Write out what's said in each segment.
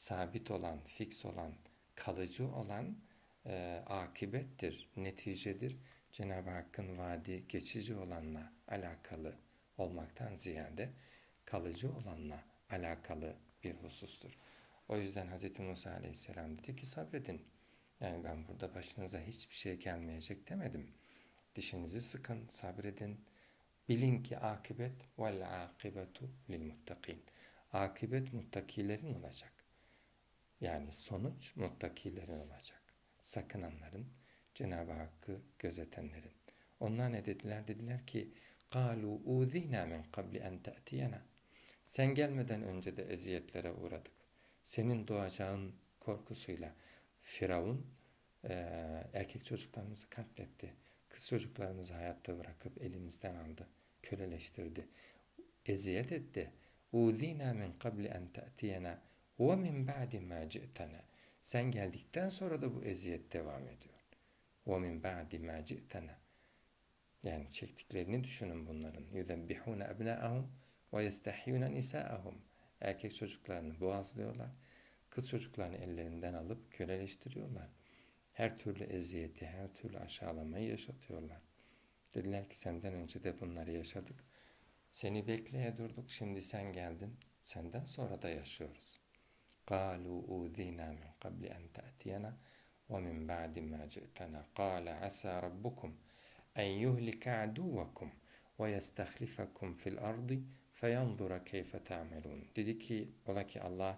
sabit olan, fix olan, kalıcı olan akibettir, neticedir. Cenab-ı Hakk'ın vaadi geçici olanla alakalı olmaktan ziyade kalıcı olanla alakalı bir husustur. O yüzden Hz. Musa Aleyhisselam dedi ki sabredin. Yani ben burada başınıza hiçbir şey gelmeyecek demedim. Dişinizi sıkın, sabredin. Bilin ki akibet vel akibetu lil muttakin. Akibet muttakilerin olacak. Yani sonuç muttakilerin olacak. Sakınanların, Cenab-ı Hakk'ı gözetenlerin. Onlar ne dediler? Dediler ki قَالُوا اُذِينَا مِنْ قَبْلِ اَنْ تَأْتِيَنَا. Sen gelmeden önce de eziyetlere uğradık. Senin doğacağın korkusuyla Firavun erkek çocuklarımızı katletti. Kız çocuklarımızı hayatta bırakıp elimizden aldı. Köleleştirdi. Eziyet etti. اُذِينَا مِنْ قَبْلِ اَنْ تَأْتِيَنَا وَمِنْ بَعْدِ مَا جِئْتَنَا. Sen geldikten sonra da bu eziyet devam ediyor. وَمِنْ بَعْدِ مَا جِئْتَنَا. Yani çektiklerini düşünün bunların. يُذَبِّحُونَ أَبْنَاءَهُمْ وَيَسْتَحْيُونَ نِسَاءَهُمْ. Erkek çocuklarını boğazlıyorlar. Kız çocuklarını ellerinden alıp köleleştiriyorlar. Her türlü eziyeti, her türlü aşağılamayı yaşatıyorlar. Dediler ki senden önce de bunları yaşadık. Seni bekleye durduk, şimdi sen geldin. Senden sonra da yaşıyoruz. قَالُوا اُذِينَا مِنْ قَبْلِ اَنْ تَأْتِيَنَا وَمِنْ بَعْدِ مَا جِئْتَنَا قَالَ عَسَى رَبُّكُمْ اَنْ يُهْلِكَ عَدُوَّكُمْ وَيَسْتَخْلِفَكُمْ فِي الْأَرْضِ فَيَنْظُرَ كَيْفَ تَعْمَلُونَ. Dedi ki, ola ki Allah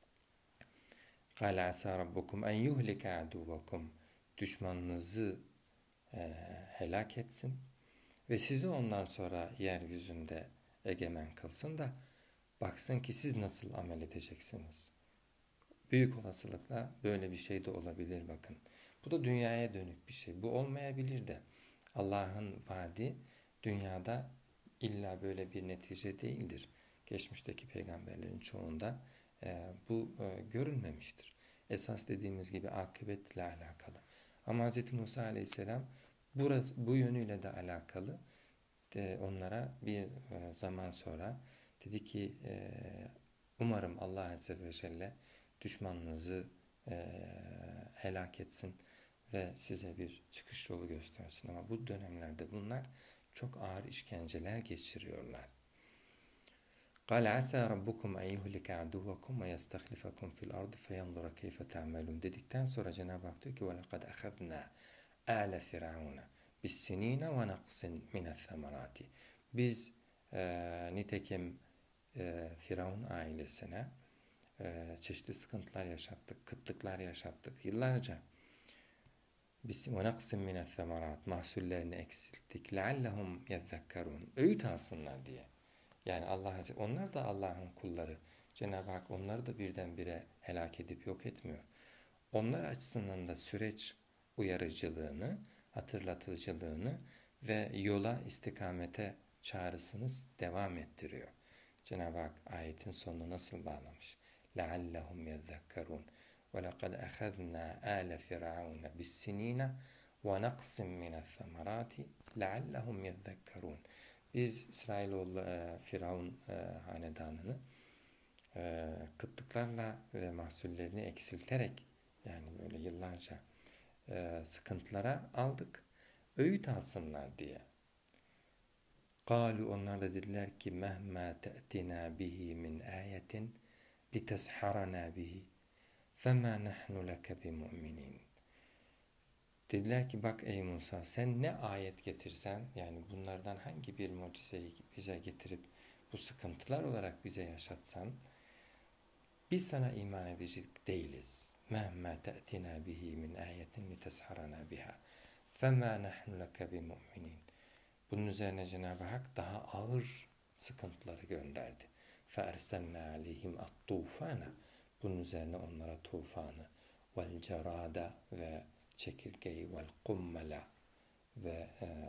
قَالَ عَسَى رَبُّكُمْ اَنْ يُهْلِكَ عَدُوَّكُمْ düşmanınızı helak etsin ve sizi ondan sonra yeryüzünde egemen kılsın da baksın ki siz nasıl amel edeceksiniz. Büyük olasılıkla böyle bir şey de olabilir bakın. Bu da dünyaya dönük bir şey. Bu olmayabilir de. Allah'ın vaadi dünyada illa böyle bir netice değildir. Geçmişteki peygamberlerin çoğunda bu görülmemiştir. Esas dediğimiz gibi akıbetle alakalı. Ama Hz. Musa Aleyhisselam bu yönüyle de alakalı. Onlara bir zaman sonra dedi ki umarım Allah Azze ve Celle düşmanınızı helak etsin ve size bir çıkış yolu göstersin. Ama bu dönemlerde bunlar çok ağır işkenceler geçiriyorlar. قَالَ عَسَى رَبُّكُمْ اَنْ يُهْلِكَ عَدُوَّكُمْ وَيَسْتَخْلِفَكُمْ فِي الْأَرْضِ فَيَنْظُرَ كَيْفَ تَعْمَلُونَ dedikten sonra Cenab-ı Hak diyor ki وَلَقَدْ أَخَذْنَا آلَ فِرْعَوْنَ بِالسِّن۪ينَ وَنَقْصٍ مِنَ الثَّمَرَاتِ. Biz nitekim Firavun ailesine çeşitli sıkıntılar yaşattık, kıtlıklar yaşattık yıllarca. Biz وَنَقْصٍ مِنَ الثَّمَرَاتِ mahsullerini eksilttik. لَعَلَّهُمْ يَذَّكَّرُونَ öğüt alsınlar diye. Yani onlar da Allah'ın kulları. Cenab-ı Hak onları da birdenbire helak edip yok etmiyor. Onlar açısından da süreç uyarıcılığını, hatırlatıcılığını ve yola, istikamete çağrısını devam ettiriyor. Cenab-ı Hak ayetin sonunu nasıl bağlamış? لَعَلَّهُمْ يَذَّكَّرُونَ وَلَقَدْ أَخَذْنَا آلَ فِرْعَوْنَ بِالسِّن۪ينَ وَنَقْصٍ مِنَ الثَّمَرَاتِ لَعَلَّهُمْ يَذَّكَّرُونَ. Biz İsrailoğlu Firavun hanedanını kıtlıklarla ve mahsullerini eksilterek yani böyle yıllarca sıkıntılara aldık. Öğüt alsınlar diye. قَالُوا onlar da dediler ki مَهْمَا تَأْتِنَا بِهِ مِنْ آيَةٍ لِتَسْحَرَنَا بِهِ فَمَا نَحْنُ لَكَ بِمُؤْمِنِينَ. Dediler ki bak ey Musa sen ne ayet getirsen yani bunlardan hangi bir mucizeyi bize getirip bu sıkıntılar olarak bize yaşatsan biz sana iman edecek değiliz. مَهْمَا تَأْتِنَا بِهِ مِنْ آيَةٍ لِتَسْحَرَنَا بِهَا فَمَا نَحْنُ لَكَ بِمُؤْمِنِينَ. Bunun üzerine Cenab-ı Hak daha ağır sıkıntıları gönderdi. فَاَرْسَلْنَا عَلَيْهِمْ الطُّوفَانَ. Bunun üzerine onlara tufanı وَالْجَرَادَ ve çekirgeyi وَالْقُمَّلَ ve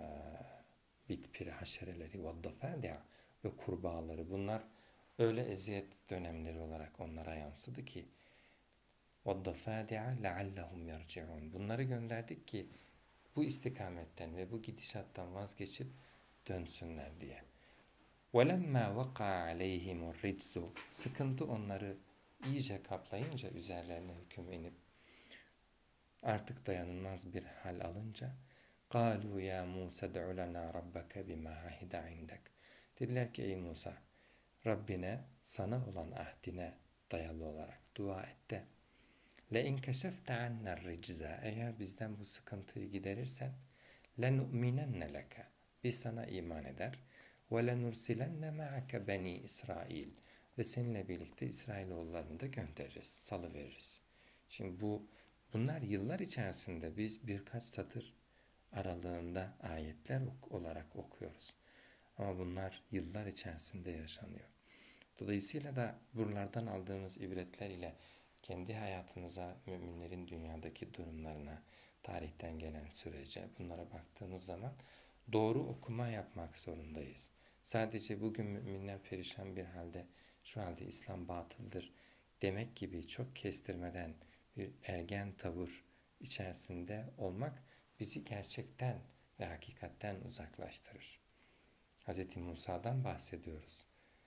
bitpiri haşereleri وَالضَّفَادِعَ ve kurbağaları bunlar öyle eziyet dönemleri olarak onlara yansıdı ki وَالضَّفَادِعَ لَعَلَّهُمْ يَرْجِعُونَ. Bunları gönderdik ki bu istikametten ve bu gidişattan vazgeçip dönsünler diye. وَلَمَّا وَقَعَ عَلَيْهِمُ الرِّجْزُ. Sıkıntı onları iyice kaplayınca, üzerlerine hüküm inip artık dayanılmaz bir hal alınca قَالُوا يَا مُوسَ دُعُ لَنَا رَبَّكَ بِمَا عَهِدَ عِنْدَكَ Dediler ki ey Musa, Rabbine sana olan ahdine dayalı olarak dua et de لَاِنْ كَشَفْتَ عَنَّا الرِّجْزَى Eğer bizden bu sıkıntıyı giderirsen لَنُؤْمِنَنَّ لَكَ Biz sana iman eder وَلَنُرْسِلَنَّ مَعَكَ بَنِي İsrail Ve seninle birlikte İsrailoğullarını da göndeririz, salıveririz. Şimdi bunlar yıllar içerisinde biz birkaç satır aralığında ayetler olarak okuyoruz. Ama bunlar yıllar içerisinde yaşanıyor. Dolayısıyla da buralardan aldığımız ibretler ile kendi hayatımıza, müminlerin dünyadaki durumlarına, tarihten gelen sürece bunlara baktığımız zaman doğru okuma yapmak zorundayız. Sadece bugün müminler perişan bir halde, şu halde İslam batıldır demek gibi çok kestirmeden bir ergen tavır içerisinde olmak bizi gerçekten ve hakikatten uzaklaştırır. Hz. Musa'dan bahsediyoruz.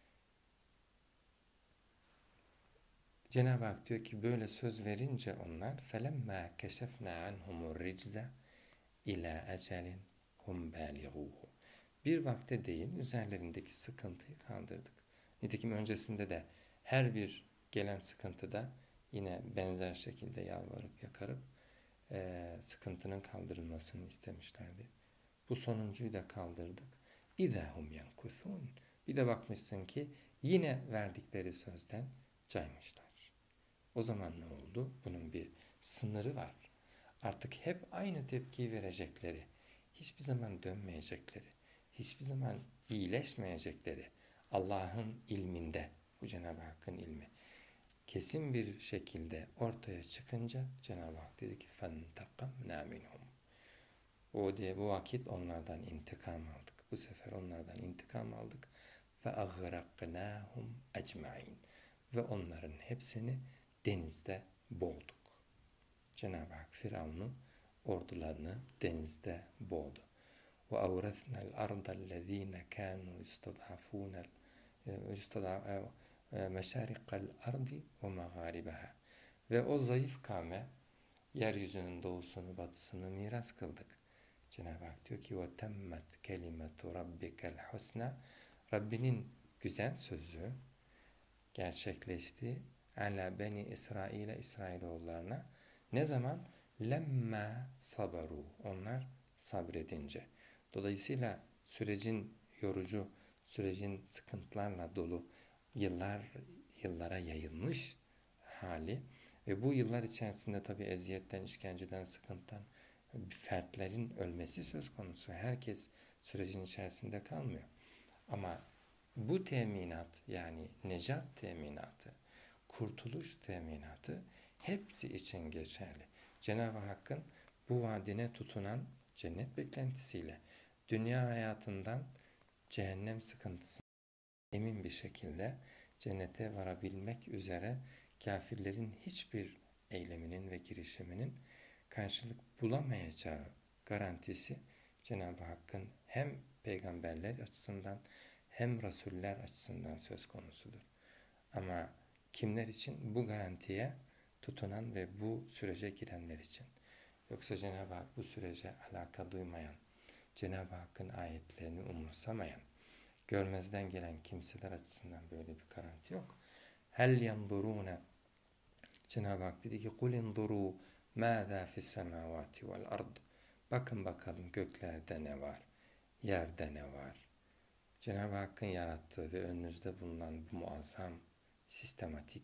Cenab-ı Hak diyor ki böyle söz verince onlar فَلَمَّا كَشَفْنَا عَنْهُمُ الرِّجْزَ اِلَى اَجَلٍ هُمْ بَالِغُوهُ Bir vakte değin üzerlerindeki sıkıntıyı kaldırdık. Nitekim öncesinde de her bir gelen sıkıntıda yine benzer şekilde yalvarıp yakarıp sıkıntının kaldırılmasını istemişlerdi. Bu sonuncuyu da kaldırdık. اِذَا هُمْ يَنْكُثُونَ Bir de bakmışsın ki yine verdikleri sözden caymışlar. O zaman ne oldu? Bunun bir sınırı var. Artık hep aynı tepkiyi verecekleri, hiçbir zaman dönmeyecekleri, hiçbir zaman iyileşmeyecekleri Allah'ın ilminde, bu Cenab-ı Hakk'ın ilmi, kesin bir şekilde ortaya çıkınca Cenab-ı Hak dedi ki فَانْتَقَمْنَا مِنْهُمْ Bu vakit onlardan intikam aldık. Bu sefer onlardan intikam aldık. فَاَغْرَقْنَاهُمْ اَجْمَعِينَ Ve onların hepsini denizde boğduk. Cenab-ı Hak Firavun'u, ordularını denizde boğdu. وَاَوْرَثْنَا الْاَرْضَ الَّذ۪ينَ كَانُوا يُسْتَضْعَفُونَ مَشَارِقَ الْاَرْضِ وَمَغَارِبَهَا Ve o zayıf kavme yeryüzünün doğusunu batısını miras kıldık. Cenab-ı Hak diyor ki وَتَمَّتْ كَلِمَةُ رَبِّكَ الْحُسْنَى Rabbinin güzel sözü gerçekleşti. Ala beni İsrail'e İsrailoğullarına ne zaman? Lemma sabaru. Onlar sabredince. Dolayısıyla sürecin yorucu, sürecin sıkıntılarla dolu yıllara yayılmış hali ve bu yıllar içerisinde tabii eziyetten, işkenceden, sıkıntıdan fertlerin ölmesi söz konusu. Herkes sürecin içerisinde kalmıyor. Ama bu teminat yani necat teminatı, kurtuluş teminatı hepsi için geçerli. Cenab-ı Hakk'ın bu vaadine tutunan cennet beklentisiyle dünya hayatından cehennem sıkıntısına emin bir şekilde cennete varabilmek üzere kafirlerin hiçbir eyleminin ve girişiminin karşılık bulamayacağı garantisi Cenab-ı Hakk'ın hem peygamberler açısından hem rasuller açısından söz konusudur. Ama kimler için? Bu garantiye tutunan ve bu sürece girenler için. Yoksa Cenab-ı Hak bu sürece alaka duymayan, Cenab-ı Hakk'ın ayetlerini umursamayan, görmezden gelen kimseler açısından böyle bir garanti yok. Hel yanzurune Cenab-ı Hak dedi ki kul inzuru mâzâ fissemâvâti vel ard Bakın bakalım göklerde ne var, yerde ne var. Cenab-ı Hakk'ın yarattığı ve önünüzde bulunan bu muazzam, sistematik,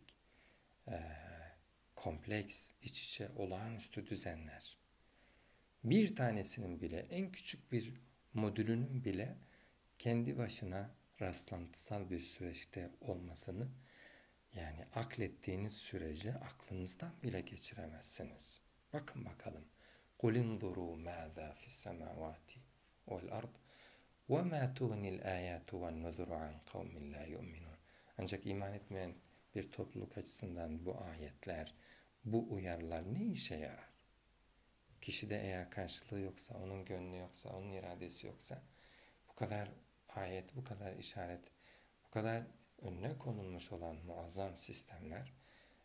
kompleks, iç içe olağanüstü düzenler. Bir tanesinin bile, en küçük bir modülünün bile kendi başına rastlantısal bir süreçte olmasını, yani aklettiğiniz sürece aklınızdan bile geçiremezsiniz. Bakın bakalım. قُلْ اِنْظُرُوا مَاذَا فِي السَّمَاوَاتِ وَالْأَرْضِ وَمَا تُغْنِ الْآيَاتُ وَالنُّذُرُ عَنْ قَوْمٍ لَا يُؤْمِنُونَ Ancak iman etmeyen bir topluluk açısından bu ayetler, bu uyarılar ne işe yarar? Kişide eğer karşılığı yoksa, onun gönlü yoksa, onun iradesi yoksa, bu kadar bu kadar işaret, bu kadar önüne konulmuş olan muazzam sistemler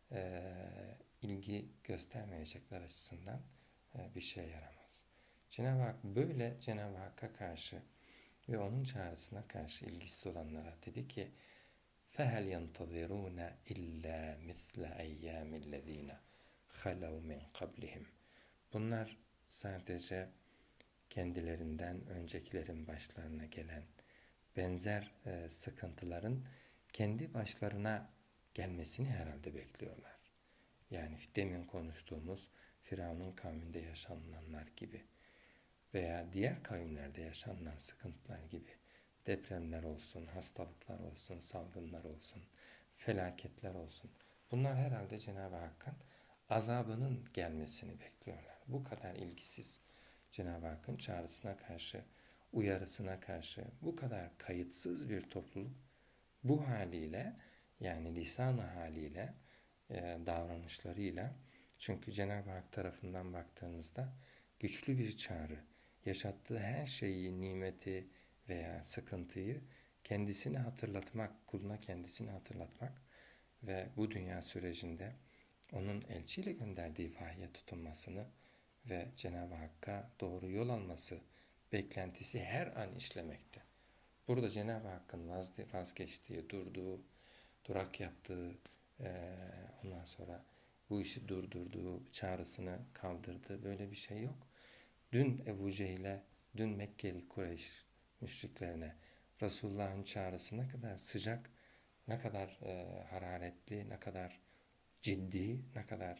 ilgi göstermeyecekler açısından bir şey yaramaz. Cenab-ı Hak böyle Cenab-ı Hakk'a karşı ve onun çağrısına karşı ilgisiz olanlara dedi ki فَهَلْ يَنْتَظِرُونَ إِلَّا مِثْلَ اَيَّامِ الَّذ۪ينَ خَلَوْا مِنْ قَبْلِهِمْ. Bunlar sadece kendilerinden öncekilerin başlarına gelen benzer sıkıntıların kendi başlarına gelmesini herhalde bekliyorlar. Yani demin konuştuğumuz Firavun'un kavminde yaşananlar gibi veya diğer kavimlerde yaşanan sıkıntılar gibi depremler olsun, hastalıklar olsun, salgınlar olsun, felaketler olsun. Bunlar herhalde Cenab-ı Hakk'ın azabının gelmesini bekliyorlar. Bu kadar ilgisiz Cenab-ı Hakk'ın çağrısına karşı, uyarısına karşı bu kadar kayıtsız bir topluluk bu haliyle yani lisan haliyle davranışlarıyla çünkü Cenab-ı Hak tarafından baktığınızda güçlü bir çağrı, yaşattığı her şeyi, nimeti veya sıkıntıyı kendisini hatırlatmak, kuluna kendisini hatırlatmak ve bu dünya sürecinde onun elçiyle gönderdiği vahye tutunmasını ve Cenab-ı Hakk'a doğru yol alması beklentisi her an işlemekte. Burada Cenab-ı Hakk'ın vazgeçtiği, durduğu, durak yaptığı, ondan sonra bu işi durdurduğu, çağrısını kaldırdığı böyle bir şey yok. Dün Ebu Cehil'e, dün Mekkeli Kureyş müşriklerine Resulullah'ın çağrısı ne kadar sıcak, ne kadar hararetli, ne kadar ciddi, ne kadar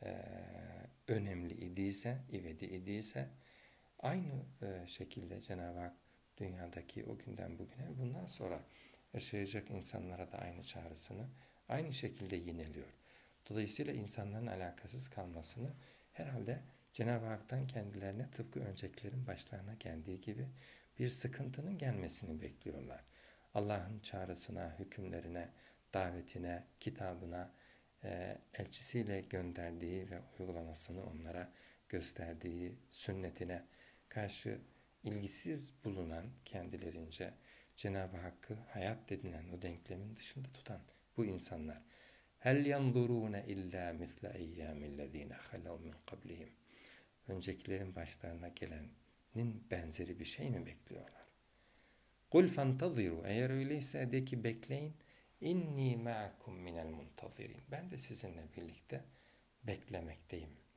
önemli ivedi idiyse aynı şekilde Cenab-ı Hak dünyadaki o günden bugüne bundan sonra yaşayacak insanlara da aynı çağrısını aynı şekilde yineliyor. Dolayısıyla insanların alakasız kalmasını herhalde Cenab-ı Hak'tan kendilerine tıpkı öncekilerin başlarına geldiği gibi bir sıkıntının gelmesini bekliyorlar. Allah'ın çağrısına, hükümlerine, davetine, kitabına, elçisiyle gönderdiği ve uygulamasını onlara gösterdiği sünnetine karşı ilgisiz bulunan kendilerince Cenab-ı Hakk'ı hayat denilen o denklemin dışında tutan bu insanlar hel yanzurune illa misle eyyamillezine halav min qablihim öncekilerin başlarına gelenin benzeri bir şey mi bekliyorlar? Kul fantaziru eğer öyleyse de ki bekleyin inni ma'akum minel muntazirin ben de sizinle birlikte beklemekteyim